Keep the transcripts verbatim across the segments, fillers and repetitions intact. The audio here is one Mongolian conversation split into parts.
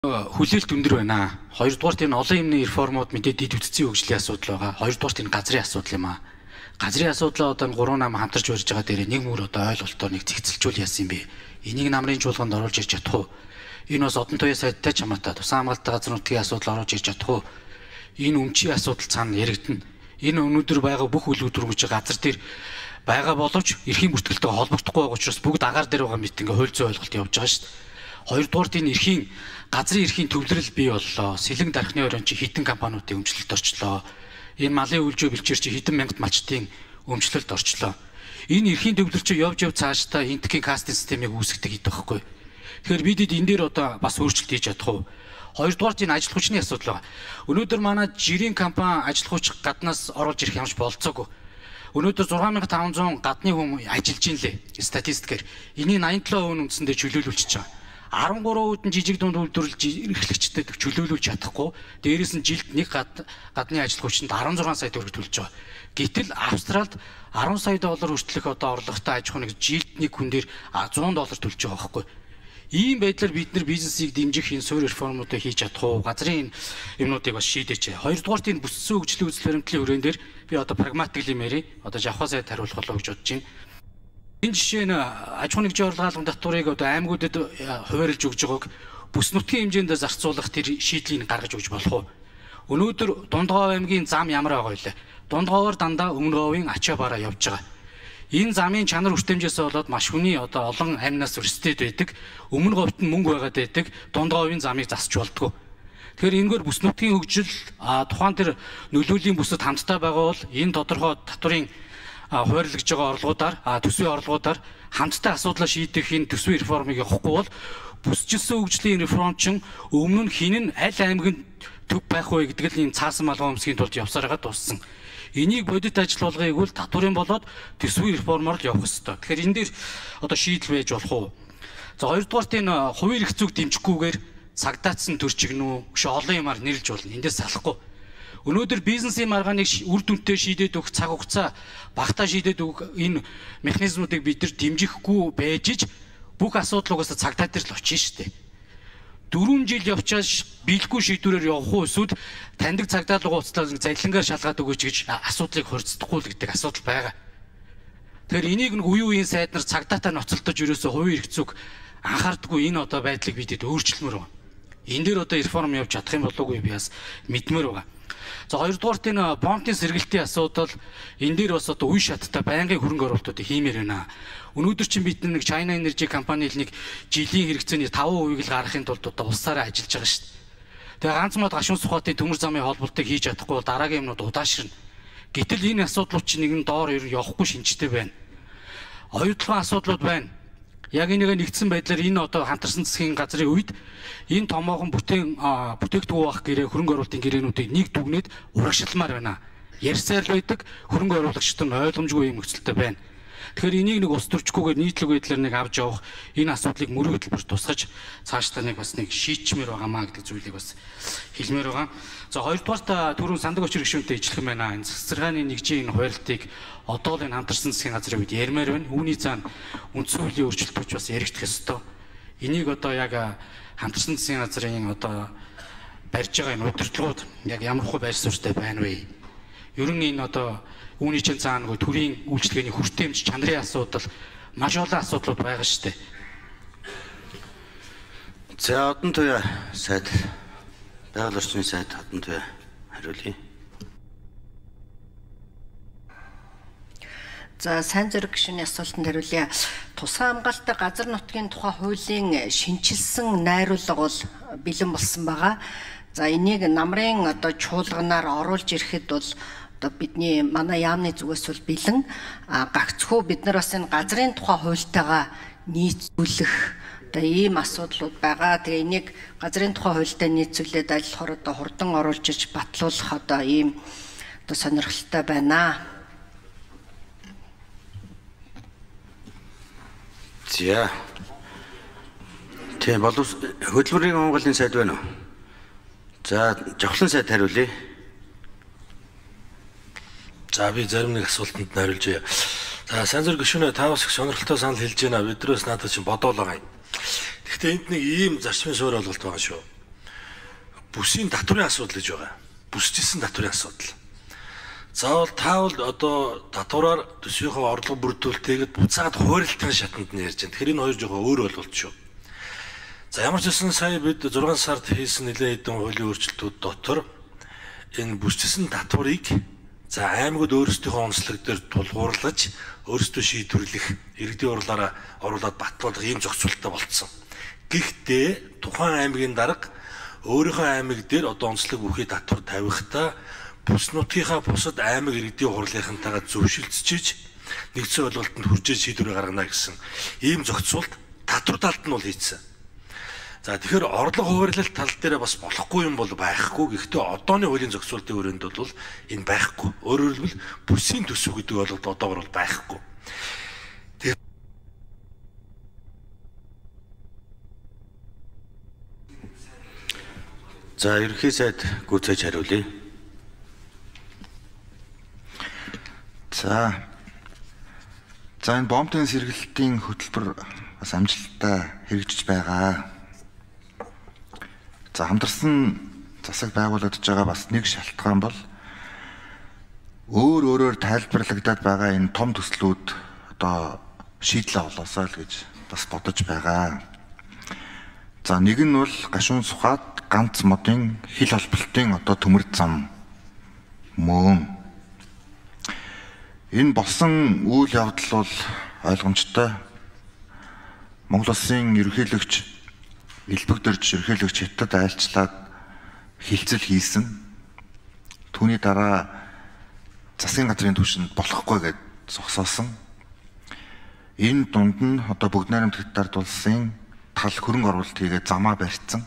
Хүлээлт өндөр байна. Хоёрдугаарт энэ олон юмны реформууд мэдээд дид үтцийн хөгжлийн асуудал байгаа. Хоёрдугаарт энэ газрын асуудал юм аа. Газрын асуудлаа одоо гурван нам хамтарч барьж байгаа дээр нэг мөр одоо ойлголтоор нэг зэгцэлжүүл яасан юм бэ? Энийг намрын чуулганд оруулж ирж чадах уу? Энэ бас одон туяа сайдтай ч хамаатай тусгай хамгаалалттай газар нутгийн асуудал оруулж ирж чадах уу? Энэ өмчийн асуудал цаана яригдана. Энэ өнөөдөр байгаа бүх үйл хөдлөмж газар дээр байгаа боловч эрхийн бүртгэлтэй холбогдохгүй байгаа учраас бүгд агаар дээр байгаа мэт ингээ хууль зүйн ойлголт явж байгаа шүү дээ. Хоёрдугаарт энэ эрхийн газрын эрхийн төвлөрөл бий боллоо. Сэлэн дархны орон чи хитэн компаниудын өмчлөлт орчлоо. Энэ малын үйлжөө бэлчээр чи хитэн мянгат малчдын өмчлөлт орчлоо. Энэ эрхийн төвлөрөл чи явж яв цаашдаа энтхийн кастинг системийг үүсгдэг гэдэг байхгүй. Тэгэхээр бидэд энэ дээр одоо бас өөрчлөлт хийж чадах уу? Хоёрдугаарт энэ ажил хүчний асуудал байна. Өнөөдөр манай жирийн компани ажил хүч гаднаас оруулж ирэх юмш болцоогүй. Өнөөдөр зургаан мянга таван зуун гадны хүн ажиллаж ин лээ. Статистикээр энийг найман долоо хувь үндсэндээ чөлөөлүүлчихэж байгаа. арван гурван хувийн жижиг дунд үйлдвэрлэж эрхлэгчдэд чөлөөлүүлж чадахгүй. Дээрээс нь жилд нэг гадны ажил хүчинд арван зургаан сая төгрөг төлж байгаа. Гэтэл Австралид арван сая доллар хүртэлх одоо орлоготой аж ахуйн жилд нэг хүн дээр зуун доллар төлж байгаа байхгүй. Ийм байдлаар бид нар бизнесийг дэмжих энэ суурь реформуудыг хийж чадах уу? Газрын юмнуудыг бас шийдээч. Хоёрдугаарт энэ бүссэн хөгжлийн үзэл баримтлалын хүрээнд дээр би одоо прагматик юм ярив. Одоо жавхаа сайд хариулах болоо гэж бодож байна. Энэ жишээ нь аж ахуйн нэгжийн орлогын татварыг одоо аймагуудад хуваарлж өгж байгааг бүс нутгийн хэмжээнд зарцуулах тэр шийдлийг гаргаж өгч болох уу? Өнөөдөр Дундгов аймгийн зам ямар байгаа вэ? Дундговоор дандаа өмнө говийн ачаа бараа явж байгаа. Энэ замын чанар хүртээмжээс болоод маш хүний одоо олон амнаас өрсдөд байдаг. Өмнө говьт нь мөнгө байгаад байдаг. Дундговын замыг засч болдгоо. Тэгэхээр энэгээр бүс нутгийн хөгжил тухайн тэр нөлөөлийн бүсэд хамтдаа байгаа бол энэ тодорхой татврын хуваарлагдж байгаа орлогуудаар төсвийн орлогуудаар хамтдаа асуудлаа шийдэх энэ төсвийн реформыг явахгүй бол бүсчилсэн хөгжлийн реформ чин өмнө нь хин нь аль аймагт төв байх вэ гэдэг л энэ цаасан малгай өмсгийн тулд явсараа дууссан. Энийг бодит ажил болгоёг бол татварын болоод төсвийн реформоор л явах ёстой. Тэгэхээр энэ дээр одоо шийдэл байж болох уу? За хоёрдугаарт энэ хувийн эрх зүйг дэмжихгүйгээр цагдаацсан төрчигнүү биш олон юмар нэрлж болно. Эндээс салахгүй. Өнөөдөр бизнесийн маргааныг үр дүнтэй шийдээд өгөх цаг хугацаа багтаа шийдээд өгөх энэ механизмуудыг бид нар дэмжихгүй байж бүх асуудлуугаас цагдаа дээр л очиж штэ. дөрвөн жил явчааш биелэхгүй шийдвэрээр явах уу эсвэл таньдаг цагдаа руу уцлаа залилангаар шалгаад өгөөч гэж асуудлыг хорцдохгүй л гэдэг асуудал байгаа. Тэгэхээр энийг нэг үе үеийн сайд нар цагдаатай ноцолдож ерөөсөө хувийн эрх зүйг анхаардаггүй энэ одоо байдлыг бидэд өөрчлөмөр байна. Энэ дээр одоо реформ явж чадах юм болоогүй би бас мэдмээр байгаа. За хоёрдугаарт энэ понтын сэргэлтийн асуудал энэ дээр бас одоо үе шаттай байнгын хөрөнгө оруулалтуудыг хиймээр байна. Өнөөдөр чинь бид нэг China Energy компани л нэг жилийн хэрэгцээний таван хувийг л гаргахын тулд одоо улсаараа ажиллаж байгаа шүү дээ. Тэгээ ганц мод гашуун сухатын төмөр замын холболтыг хийж чадахгүй бол дараагийн юмнууд удаашрна. Гэтэл энэ асуудлууд чинь нэгэн доор ер нь явахгүй шинжтэй байна. Оюутлын асуудлууд байна. Яг энийг нэгдсэн байдлаар энэ одоо хамтарсан засгийн газрын үед энэ томоохон бүтээн бүтээгдэхүүн авах гэрээ хөрөнгө оруулалтын гэрээнүүдийг нэг дүгнээд урагшилмаар байна. Ярьсаар л байдаг хөрөнгө оруулагчид нь ойлгомжгүй юм нөхцөлтэй байна. Тэгэхээр энийг нэг ус төрчгүйгээр нийтлэг байдлаар нэг авч явах энэ асуудлыг мөрөг хөтөлбөр тусгаж цаашдаа нэг бас нэг шийдчмээр байгаамаа гэдэг зүйлийг бас хэлмээр байгаа. За хоёрдугаарт түрүүн сандаг очир гишүүнтэй ижилхэн байна. Энэ засгийн нэгжийн энэ хуваарлтыг одоо л энэ хамтарсан засгийн газрын үед ярмаар байна. Үүний цаана үндсэн хуулийн өөрчлөлтөч бас яригдах ёстой. Энийг одоо яг хамтарсан засгийн газрын одоо барьж байгаа энэ удирдлагууд яг ямар хөө байр суурьтай байна вэ? Ер нь энэ одоо үүний чинь цаана нөгөө төрийн үйлчлэгээний хүртээмж чанарын асуудал маш олон асуудлууд байгаа шүү дээ. За одон туяа сайд байгаль орчны сайд одон туяа хариулъя. За сайн зэрэг гишүүний асуултанд хариулъя. Тусгай хамгаалалттай газар нутгийн тухай хуулийн шинчилсэн найруулга бол бэлэн болсон байгаа. За энийг намрын одоо чуулганаар оруулж ирэхэд бол одоо бидний манай яамны зүгээс бол бэлэн гагцхүү бид нар бас энэ газрын тухай хуультайгаа нийцүүлэх одоо ийм асуудлууд байгаа. Тэгээ энийг газрын тухай хуультай нийцүүлээд ажиллахаар одоо хурдан оруулж иж батлуулах одоо ийм одоо сонирхолтой байна. За. Тийм болов хөдөлмөрийн Монголын сайд байна уу? За, жавхлан сайд хариулъя. За би зарим нэг асуултанд хариулж яа. За сайн зүр гишүүнээ та бас их сонирхолтой санал хэлж байна. Бидрээс надад чинь бодоол байгаа юм. Гэхдээ энд нэг ийм зарчмын суурь ойлголт байгаа шүү. бүсийн татврын асуудал гэж байгаа. Бүсчилсэн татврын асуудал. Заавал таавал одоо татвараар төсвийнхөө орлого бүрдүүлэлтэйгэд буцаад хуурилтын шатанд нь ярьж байна. Тэгэхээр энэ хоёр жоохон өөр ойлголт шүү. За ямар ч үсэн сая бид зургаан сард хийсэн нэлээд хэдэн хуулийн өөрчлөлтүүд дотор энэ бүсчилсэн татварыг за аймагуд өөрсдийнхөө онцлог дээр тулгуурлаж өөрсдөө шийдвэрлэх иргэдийн урлаараа оруулаад батлуулах ийм зохицуулттай болцсон. Гэхдээ тухайн аймгийн дарга өөрийнхөө аймаг дээр одоо онцлог бүхий татвар тавихтаа бус нутгийнхаа бусад аймаг иргэдийн хурлынхантайгаа зөвшөлдсөж нэгдсэн ойлголтод хүрчээж шийдвэр гаргана гэсэн ийм зохицуулт татвар талд нь бол хийцэн. За тэгэхээр орлого хуваарлалт тал дээр бас болохгүй юм бол байхгүй. Гэхдээ одооны хуулийн зохицуултын өрөөнд бол энэ байхгүй. Өөрөөр хэлбэл бүсийн төсөв гэдэг ойлголт одоогор бол байхгүй. За ерөнхий сайд гүйцээж хариулъя. За. За энэ бомбын сэргэлтийн хөтөлбөр бас амжилттай хэрэгжиж байгаа. За хамтарсан засаг байгуулагдаж байгаа бас нэг шалтгаан бол өөр өөрөөр тайлбарлагдаад байгаа энэ том төслүүд одоо шийдлээ олоосоо л гэж бас бодож байгаа. За нэг нь бол гашуун сухад ганц модын хил холболтын одоо төмөр зам мөн. Энэ болсон үйл явдал бол ойлгомжтой. Монгол Улсын ерөнхийлөгч элбэгдэрч ерөнхийлөгч хятад айлчлаад хилцэл хийсэн. Түүний дараа засгийн газрын түвшинд болохгүй гэд зогсоосон. Энэ дунд нь одоо Бүгд найрамд Хятад улсын тал хөрөнгө оруулалт хийгээд замаа барьцсан.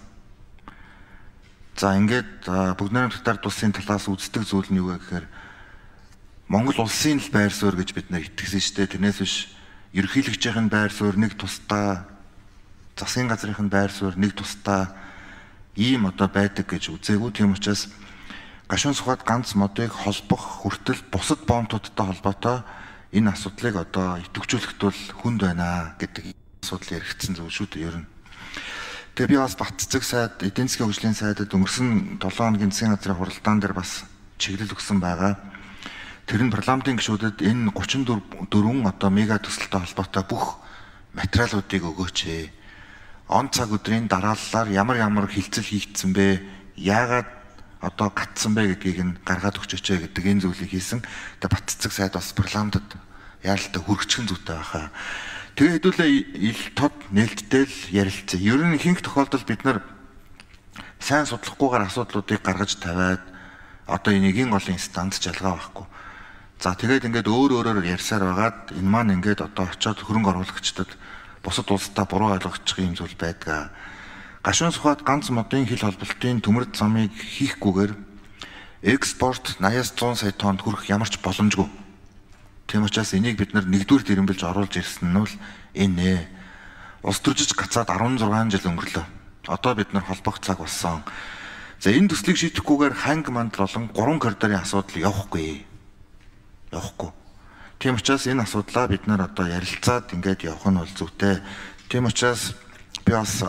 За ингээд Бүгд найрамд Хятад улсын талаас үздэг зүйл нь юу вэ гэхээр Монгол улсын л байр суурь гэж бид нар итгэсэн шүү дээ. Тэрнээс биш ерөнхийлөгчийн байр суурь нэг тусдаа, засгийн газрын байр суурь нэг тусдаа ийм одоо байдаг гэж үзээгүй. Тийм учраас гашуун сухад ганц модыг холбох хүртэл бусад бомбуудтай холбоотой энэ асуудлыг одоо идэвхжүүлэхэд бол хүнд байна гэдэг асуудал яригдсан зүйл шүү дээ ер нь. Тэгээ би бас Бат цэцэг сайд, эдийн засгийн хөгжлийн сайдад өнгөрсөн долоон хоногийн засгийн газрын хуралдаан дээр бас чиглэл өгсөн байгаа. Тэр нь парламентын гишүүдэд энэ гучин дөрвөн одоо мега төсөлтэй холбоотой бүх материалуудыг өгөөч. Он цаг өдрийн дарааллаар ямар ямар хилцэл хийгдсэн бэ? Яагаад одоо гатсан бэ гэдгийг нь гаргаад өгчөөч гэдэг энэ зүйлийг хийсэн. Тэгээ Бат цэцэг сайд бас парламентод яаралтай хүргэчихэн зүйтэй байхаа. Тэгээ хэдүүлээ ил тод нээлттэй л ярилцсан. Ер нь ихэнх тохиолдолд бид нар сайн судлахгүйгээр асуудлуудыг гаргаж тавиад одоо энэгийн голын станц жалгаа байхгүй. За тэгээд ингээд өөр өөрөөр ярьсаар байгаад энэ маань ингээд одоо очиод хөрөнгө оруулагчдад бусад улстай буруу ойлгочих юм зүйл байдаг. Гашуун сухад ганц модын хил холболтын төмөр замыг хийхгүйгээр экспорт восемьдесят зуун сая тоннд хүрэх ямар ч боломжгүй. Тийм учраас энийг бид нар нэгдүгээр дэрэмбэлж оруулж ирсэн нь бол энэ. Улс төржиж гацаад арван зургаан жил өнгөрлөө. Одоо бид нар холбох цаг болсон. За энэ төслийг шийдэхгүйгээр ханг мандал болон гурван коридорын асуудал явахгүй. Явахгүй. Тийм учраас энэ асуудлаа бид нар одоо ярилцаад ингээд явах нь бол зүйтэй. Тийм учраас би бас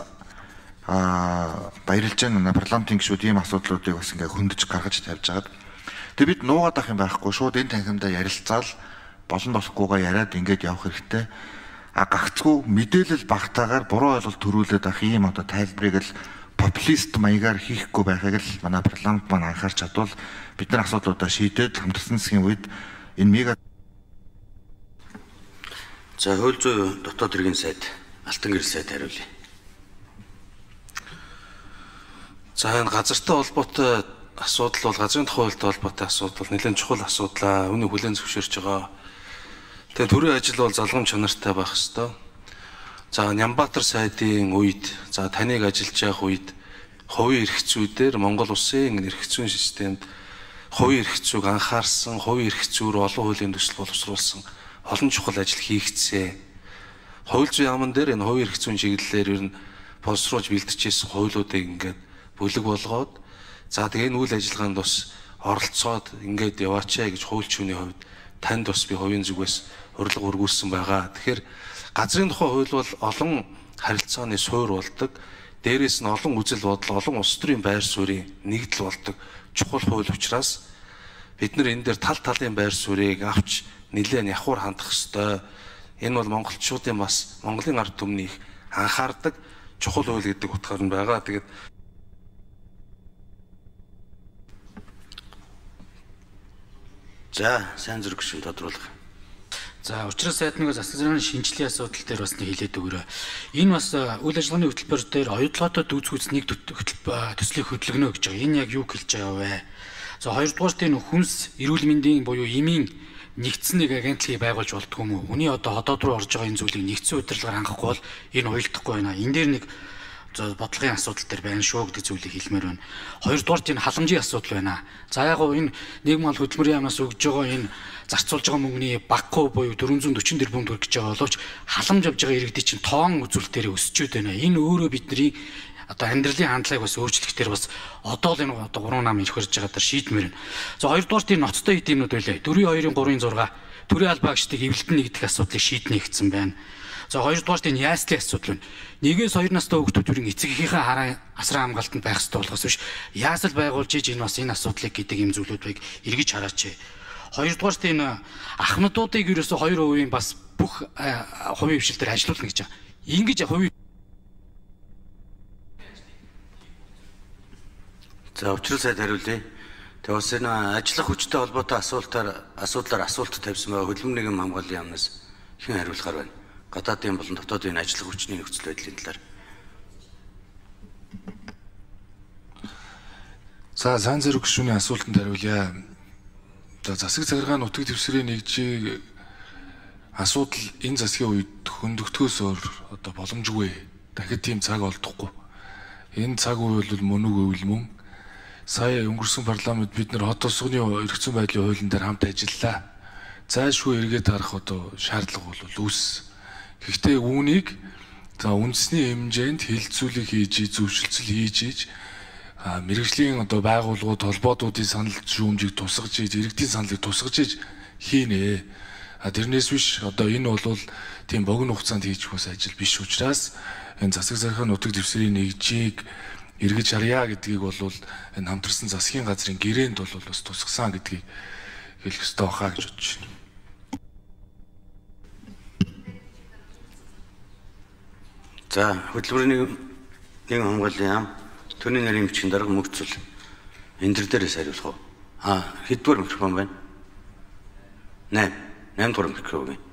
аа баярлж байна. Парламентын гишүүд ийм асуудлуудыг бас ингээд хөндөж гаргаж тавьж байгаад. Тэгээ бид нуугаад ах юм байхгүй. Шууд энэ танхимдаа ярилцаал болон болохгүйгээ яриад ингээд явах хэрэгтэй. А гагцгүй мэдээлэл багтаагаар буруу ойлголт төрүүлээд ах ийм одоо тайлбарыг л популист маягаар хийхгүй байхыг л манай парламент маань анхаарч чадвал бид нар асуудлуудаа шийдээд хамтарсан засгийн үед энэ мега. За хууль зүйн дотоод иргэн сайд Алтан гэрэл сайд хариулъя. За энэ газартай холбоотой асуудал бол газрын тухайлтай холбоотой асуудал нэлээд чухал асуудал. Үүнийг хүлээн зөвшөөрч байгаа. Тэгээ төрийн ажил бол залгам чанартай байх ёстой. За Нямбатар сайдын үед, за таныг ажиллаж явах үед хувийн эрх зүйдээр Монгол Улсын эрх зүйн системд хувийн эрх зүйг анхаарсан, хувийн эрх зүйр олон хуулийн төсөл боловсруулсан олон чухал ажил хийгдсэн. Хууль зүйн яамн дээр энэ хувийн эрх зүйн чиглэлээр ер нь боловсруулж бэлтжижсэн хуулиудыг ингээд бүлэг болгоод за тэгээ энэ үйл ажиллагаанд бас оролцоод ингээд яваач гэж хуульчны хувьд танд бас би хувийн зүгээс урилга өргүүлсэн байгаа. Тэгэхээр газрын тухай хууль бол олон харилцааны суурь болдог. Дээрээс нь олон үзэл бодол, олон улс төрийн байр суурийн нэгдэл болдог чухал хууль учраас бид нар энэ дээр тал талын байр суурийг авч нэлээд явхуур хандах ёстой. Энэ бол монголчуудын бас Монголын ард түмнийг анхаардаг чухал хууль гэдэг утгаар нь байгаа. Тэгээд за сайн зэрэг шин тодруулах. За учраас сайднаас засаг захиргааны шинжилгээ асуудал дээр бас нэг хэлээд өгөрөө. Энэ бас үйл ажиллагааны хөтөлбөр дээр оюутлоготой дүүцгүүц нэг төслийг хөдөлгөнө гэж байгаа. Энэ яг юу хэлж байгаа вэ? За хоёрдугаарт энэ хүнс эрүүл мэндийн буюу эмийн нэгдсэн нэг агентлагийг байгуулж болдгоо юм уу? Үний одоо хотод руу орж байгаа энэ зүйлийг нэгдсэн удирдлагаар хангахгүй бол энэ уйлдахгүй байна. Энэ дээр нэг бодлогын асуудал төр байна шүү гэдэг зүйлийг хэлмээр байна. Хоёрдугаарт энэ халамжийн асуудал байна. За яг гоо энэ нийгэм мал хөдөлмөрийн яамнаас өгж байгаа энэ зарцуулж байгаа мөнгөний баггүй буюу дөрвөн зуун дөрвөн тэрбум төгрөг гэж байгаа боловч халамж авж байгаа иргэдийн чинь тоон үзүүлэлтээр өсчөөд байна. Энэ өөрөө бидний одоо амьдралын хандлагыг бас өөрчлөхтэр бас одоо л энэ одоо гурван нам ирэх хэрж байгаа даа шийдмээр байна. За хоёрдугаарт энэ ноцтой эдэмнүүд байлаа. дөрвөн хоёрын гурван зураг төрийн албаагчдыг эвлэлтэн нэгдэх асуудлыг шийднэ гэсэн байна. За хоёрдугаарт энэ яслын асуудал байна. Нэгээс хоёр настай хүүхдүүдийн эцэг эхийнхээ хараа асран хамгаалтанд байх ёстой болохоос биш яасал байгуулж иж энэ бас энэ асуудлыг гэдэг юм зүйлүүдийг эргэж хараач. Хоёрдугаарт энэ ахмадуудыг ерөөсө хоёр хувийн бас бүх хувийн хвшил дээр ажиллуулна гэж байгаа. Ингэж хувийн За учрал сайд хариулъя. Тэгээ бас энэ ажиллах хүчтэй холбоотой асуултаар асуудлаар асуулт тавьсан байгаа хөдөлмөрийн нэгэм хамгааллын яамнаас хэн хариулахаар байна? Гадаадын болон дотоодын ажиллах хүчний нөхцөл байдлын талаар. За сайн зэрэг гишүүний асуултанд хариулъя. За засаг захиргааны нутаг дэвсгэрийн нэгжийг асуудал энэ засгийн үед хөндөгдөхөөс өөр одоо боломжгүй. Дахид тийм цаг олдохгүй. Энэ цаг үе бол мөн үгүй л мөн. Сая өнгөрсөн парламент бид нар хот тосгоны эрх зүйн байдлын хуулийн дээр хамт ажиллалаа. Зайлшгүй эргээд харах одоо шаардлага бол үүс. Гэхдээ үүнийг за үндэсний хэмжээнд хилцүүлэг хийж, зөвшөлтсөл хийж иж мэрэгжлийн одоо байгууллагууд холбоотуудын санал шүүмжийг тусгаж иж, иргэдийн саналыг тусгаж иж хийнэ. А тэрнээс биш одоо энэ бол тийм богино хугацаанд хийчих бас ажил биш учраас энэ засаг захиргааны нутаг дэвсгэрийн нэгжийг эргэж харьяа гэдгийг бол энэ хамтарсан засгийн газрын гэрээнд бол бас тусгасан гэдгийг хэлэх ёстой хаа гэж бодож байна. За хөдөлмөрийн нэг хамгааллын яам төрийн нарийн бичгийн дарга мөгцөл энэ төр дээрээс хариулах уу? А хэддүгээр микрофон байна? Найм. Найм дугаар микрофон байна.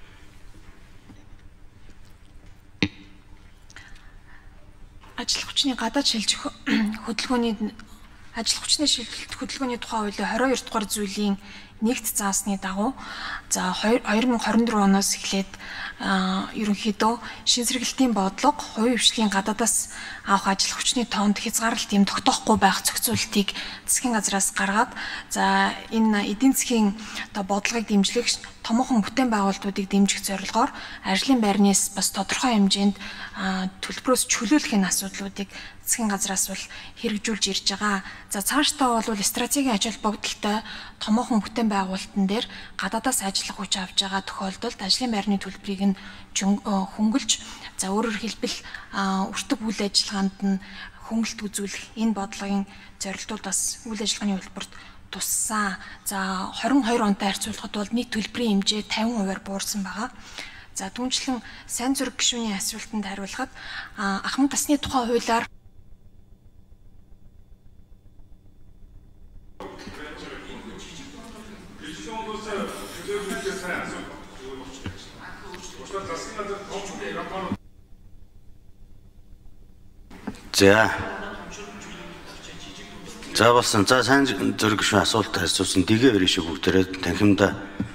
Ажил хүчний гадаад шилжих хөдөлгөөний ажил хүчний шилжилт хөдөлгөөний тухай хуулийн двадцать хоёр дугаар зүйлийн нэгт заасны дагуу за две тысячи двадцать четыре оноос эхлээд ерөнхийдөө шин сэргэлтийн бодлого хувийн хвшлийн гадаадаас авах ажил хүчний тоонд хязгаарлалт юм тогтоохгүй байх зохицуултыг засгийн газраас гаргаад за энэ эдийн засгийн одоо бодлогыг дэмжлэх томоохон бүтээн байгуулалтуудыг дэмжих зорилгоор ажлын байрнаас бас тодорхой хэмжээнд төлбөрөөс чөлөөлөх энэ асуудлуудыг засгийн газраас бол хэрэгжүүлж ирж байгаа. За цаашдаа бол стратегийн ажил богдолтой томоохон бүтээн байгуулалтан дээр гадаадаас ажиллах хүч авч байгаа тохиолдолд ажлын байрны төлбөрийг нь хөнгөлж за өөрөөр хэлбэл өртөг үйл ажиллагаанд нь хөнгөлт үзүүлэх энэ бодлогын зорилтууд бас үйл ажиллагааны хөтөлбөрт туссан. За двадцать двадцать two онтой харьцуулахад бол нийт төлбөрийн хэмжээ fifty percent буурсан байгаа. За түүнчлэн сайн зүрэг гишүүний асуултанд хариулахад ахмад тасны тухай хуулиар За. За болсон. За сайн зүрэг гишүүн асуулт харьцуулсан дэгээ өрөө шиг бүгдээрээ танхимдаа